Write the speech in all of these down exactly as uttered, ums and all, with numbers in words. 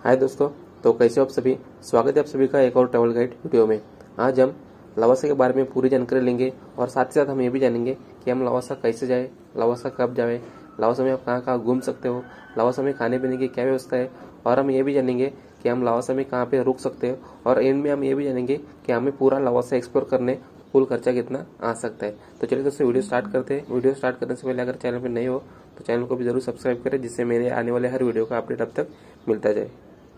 हाय दोस्तों, तो कैसे हो आप सभी। स्वागत है आप सभी का एक और ट्रैवल गाइड वीडियो में। आज हम लवासा के बारे में पूरी जानकारी लेंगे और साथ ही साथ हम ये भी जानेंगे कि हम लवासा कैसे जाए, लवासा कब जाए, लवासा में आप कहाँ कहाँ घूम सकते हो, लवासा में खाने पीने की क्या व्यवस्था है, और हम ये भी जानेंगे कि हम लवासा में कहाँ पे रुक सकते हो, और एंड में हम ये भी जानेंगे कि हमें पूरा लवासा एक्सप्लोर करने कुल खर्चा कितना आ सकता है। तो चलिए दोस्तों वीडियो स्टार्ट करते हैं। वीडियो स्टार्ट करने से पहले अगर चैनल पर नए हो तो चैनल को भी जरूर सब्सक्राइब करें, जिससे मेरे आने वाले हर वीडियो का अपडेट अब तक मिलता जाए।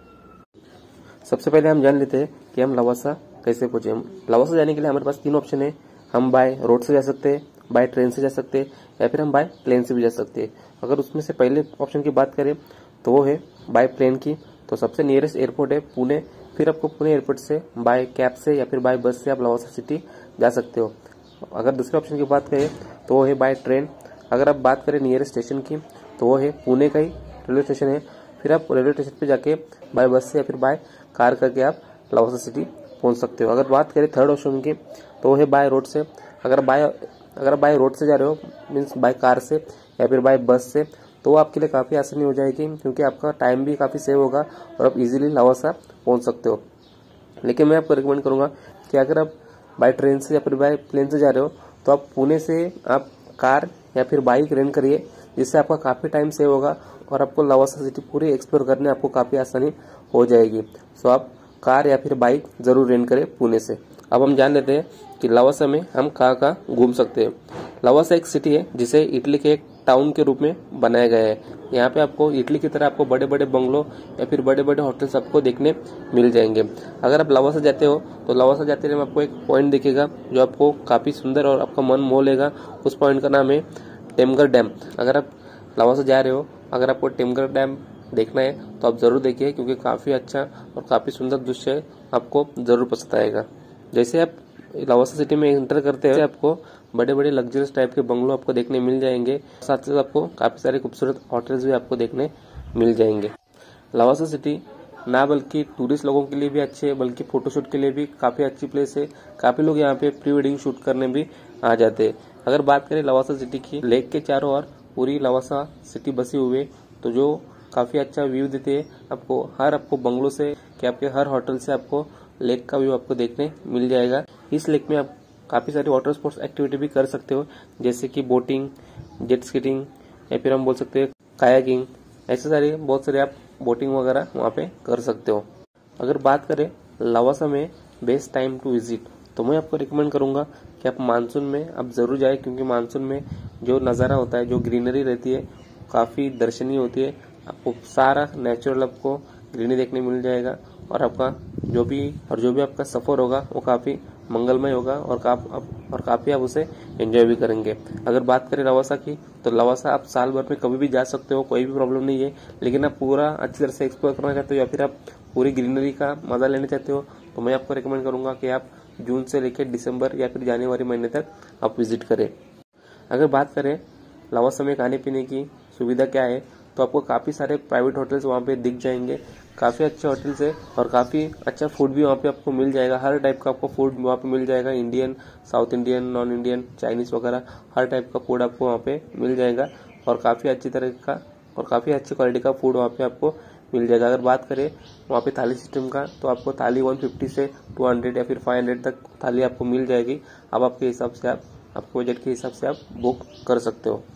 सबसे पहले हम जान लेते हैं कि हम लवासा कैसे पहुंचे। हम लवासा जाने के लिए हमारे पास तीन ऑप्शन है। हम बाय रोड से जा सकते हैं, बाय ट्रेन से जा सकते हैं, या फिर हम बाय प्लेन से भी जा सकते हैं। अगर उसमें से पहले ऑप्शन की बात करें तो वो है बाय प्लेन की। तो सबसे नियरेस्ट एयरपोर्ट है पुणे, फिर आपको पुणे एयरपोर्ट से बाय कैब से या फिर बाय बस से आप लवासा सिटी जा सकते हो। अगर दूसरे ऑप्शन की बात करें तो वो है बाय ट्रेन। अगर आप बात करें नियरेस्ट स्टेशन की तो वो है पुणे का ही रेलवे स्टेशन है। फिर आप रेलवे स्टेशन पे जाके बाय बस से या फिर बाय कार करके आप लवासा सिटी पहुंच सकते हो। अगर बात करें थर्ड ऑप्शन की तो वो है बाय रोड से। अगर बाय अगर बाय रोड से जा रहे हो मीन्स बाय कार से या फिर बाय बस से, तो आपके लिए काफ़ी आसानी हो जाएगी, क्योंकि आपका टाइम भी काफ़ी सेव होगा और आप इजीली लवासा पहुंच सकते हो। लेकिन मैं आपको रिकमेंड करूंगा कि अगर आप बाय ट्रेन से या फिर बाय प्लेन से जा रहे हो तो आप पुणे से आप कार या फिर बाइक रेंट करिए, जिससे आपका काफ़ी टाइम सेव होगा और आपको लवासा सिटी पूरी एक्सप्लोर करने आपको काफ़ी आसानी हो जाएगी। सो आप कार या फिर बाइक जरूर रेंट करें पुणे से। अब हम जान लेते हैं कि लवासा में हम कहाँ कहाँ घूम सकते हैं। लवासा एक सिटी है जिसे इटली के एक टाउन के रूप में बनाया गया है। यहाँ पे आपको इटली की तरह आपको बड़े बड़े बंगलो या फिर बड़े बड़े होटल्स आपको देखने मिल जाएंगे। अगर आप लवासा जाते हो तो लवासा जाते हुए आपको एक पॉइंट दिखेगा जो आपको काफ़ी सुंदर और आपका मन मोह लेगा। उस पॉइंट का नाम है टेमघर डैम। अगर आप लवासा जा रहे हो, अगर आपको टेमघर डैम देखना है तो आप जरूर देखिए, क्योंकि काफ़ी अच्छा और काफ़ी सुंदर दृश्य है, आपको जरूर पसंद आएगा। जैसे आप लवासा सिटी में एंटर करते हैं आपको बड़े बड़े लग्जरियस टाइप के बंगलो आपको देखने मिल जाएंगे। साथ ही साथ आपको काफ़ी सारे खूबसूरत होटल्स भी आपको देखने मिल जाएंगे। लवासा सिटी ना बल्कि टूरिस्ट लोगों के लिए भी अच्छी है, बल्कि फोटोशूट के लिए भी काफ़ी अच्छी प्लेस है। काफ़ी लोग यहाँ पे प्री वेडिंग शूट करने भी आ जाते हैं। अगर बात करें लवासा सिटी की, लेक के चारों ओर पूरी लवासा सिटी बसी हुई है, तो जो काफ़ी अच्छा व्यू देते हैं आपको। हर आपको बंगलों से कि आपके हर होटल से आपको लेक का व्यू आपको देखने मिल जाएगा। इस लेक में आप काफ़ी सारी वाटर स्पोर्ट्स एक्टिविटी भी कर सकते हो, जैसे कि बोटिंग, जेट स्कीटिंग, या फिर हम बोल सकते हैं कायाकिंग। ऐसे सारे बहुत सारे आप बोटिंग वगैरह वहाँ पे कर सकते हो। अगर बात करें लवासा में बेस्ट टाइम टू विजिट, तो मैं आपको रिकमेंड करूँगा कि आप मानसून में आप ज़रूर जाए, क्योंकि मानसून में जो नज़ारा होता है, जो ग्रीनरी रहती है, काफ़ी दर्शनीय होती है। आपको सारा नेचुरल आपको ग्रीनरी देखने मिल जाएगा, और आपका जो भी और जो भी आपका सफ़र होगा वो काफ़ी मंगलमय होगा, और काफ, और काफ़ी आप उसे एंजॉय भी करेंगे। अगर बात करें लवासा की, तो लवासा आप साल भर में कभी भी जा सकते हो, कोई भी प्रॉब्लम नहीं है। लेकिन आप पूरा अच्छी तरह से एक्सप्लोर करना चाहते हो या फिर आप पूरी ग्रीनरी का मजा लेना चाहते हो, तो मैं आपको रिकमेंड करूंगा कि आप जून से लेकर दिसंबर या फिर जनवरी महीने तक आप विजिट करें। अगर बात करें लवासा में खाने पीने की सुविधा क्या है, तो आपको काफ़ी सारे प्राइवेट होटल्स वहाँ पे दिख जाएंगे। काफ़ी अच्छे होटल्स है और काफ़ी अच्छा फूड भी वहाँ पे आपको मिल जाएगा। हर टाइप का आपको फूड वहाँ पे मिल जाएगा। Indian, south Indian, non Indian, Chinese वगैरह हर टाइप का फूड आपको वहाँ पे मिल जाएगा, और काफ़ी अच्छी तरह का और काफ़ी अच्छी क्वालिटी का फूड वहाँ पे आपको मिल जाएगा। अगर बात करें वहाँ पे थाली सिस्टम का, तो आपको थाली वन फिफ्टी से टू हंड्रेड या फिर फाइव हंड्रेड तक थाली आपको मिल जाएगी। अब आपके हिसाब से आप आपको बजट के हिसाब से आप बुक कर सकते हो।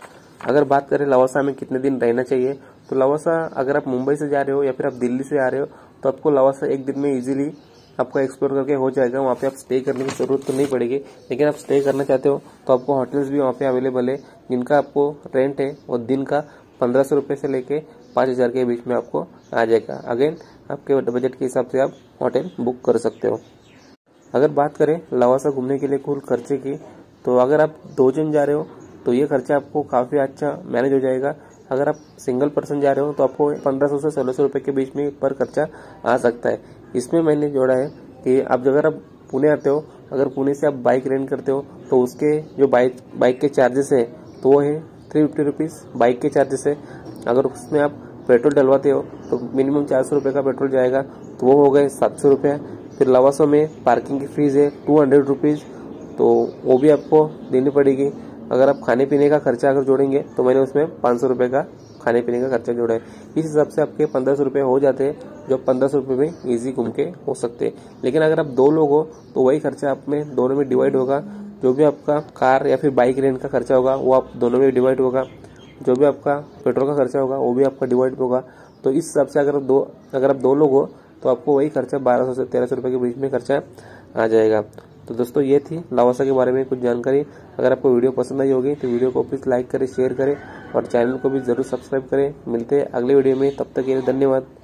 अगर बात करें लवासा में कितने दिन रहना चाहिए, तो लवासा अगर आप मुंबई से जा रहे हो या फिर आप दिल्ली से आ रहे हो, तो आपको लवासा एक दिन में इजीली आपको एक्सप्लोर करके हो जाएगा। वहाँ पे आप स्टे करने की जरूरत तो नहीं पड़ेगी, लेकिन आप स्टे करना चाहते हो तो आपको होटल्स भी वहाँ पे अवेलेबल है, जिनका आपको रेंट है वो दिन का पंद्रह सौ रुपये से लेके पाँच हज़ार के बीच में आपको आ जाएगा। अगेन आपके बजट के हिसाब से आप होटल बुक कर सकते हो। अगर बात करें लवासा घूमने के लिए कुल खर्चे की, तो अगर आप दो जन जा रहे हो तो ये खर्चा आपको काफ़ी अच्छा मैनेज हो जाएगा। अगर आप सिंगल पर्सन जा रहे हो तो आपको पंद्रह सौ से सोलह सौ रुपये के बीच में पर खर्चा आ सकता है। इसमें मैंने जोड़ा है कि आप अगर आप पुणे आते हो, अगर पुणे से आप बाइक रेंट करते हो, तो उसके जो बाइक बाइक के चार्जेस है तो वो है थ्री फिफ्टी रुपीज़ बाइक के चार्जेस है। अगर उसमें आप पेट्रोल डलवाते हो तो मिनिमम चार सौ रुपये का पेट्रोल जाएगा, तो वो हो गए सात सौ रुपये। फिर लवासा में पार्किंग की फीस है टू हंड्रेड रुपीज़, तो वो भी आपको देनी पड़ेगी। अगर आप खाने पीने का खर्चा अगर जोड़ेंगे तो मैंने उसमें पाँच सौ रुपये का खाने पीने का खर्चा जोड़ा है। इस हिसाब से आपके पंद्रह सौ रुपये हो जाते हैं, जो पंद्रह सौ रुपये में ईजी घूम के हो सकते हैं। लेकिन अगर आप दो लोग हो तो वही खर्चा आप में दोनों में डिवाइड होगा। जो भी आपका कार या फिर बाइक रेंट का खर्चा होगा वो आप दोनों में डिवाइड होगा। जो भी आपका पेट्रोल का खर्चा होगा वो भी आपका डिवाइड होगा। तो इस हिसाब से अगर दो अगर आप दो लोग हो तो आपको वही खर्चा बारह सौ से तेरह सौ रुपये के बीच में खर्चा आ जाएगा। तो दोस्तों ये थी लावासा के बारे में कुछ जानकारी। अगर आपको वीडियो पसंद आई होगी तो वीडियो को प्लीज़ लाइक करें, शेयर करें और चैनल को भी जरूर सब्सक्राइब करें। मिलते हैं अगले वीडियो में, तब तक के लिए धन्यवाद।